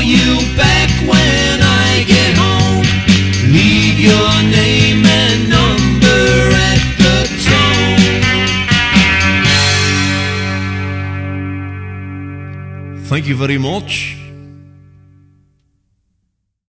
you back when I get home. Leave your name and number at the tone. Thank you very much.